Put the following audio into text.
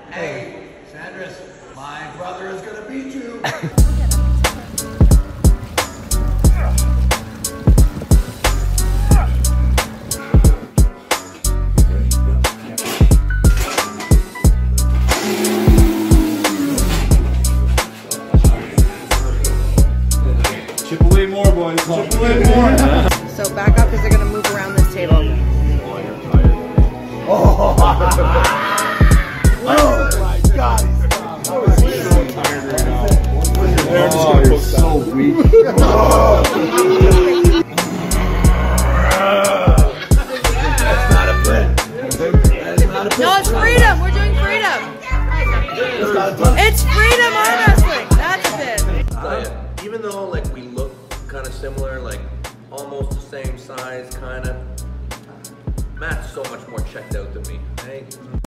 Hey, Sandras, my brother is gonna beat you. Chip away more, boys. Chip away more. So back up because they're going to move around this table. Oh, you're tired. Oh my God. I was so tired right now. Oh, you're so weak. That's not a pin. That is not a pin. No, it's freedom. We're doing freedom. It's freedom arm wrestling. That's it. Even though like we look kind of similar, like almost the same size, kind of, Matt's so much more checked out than me. Hey?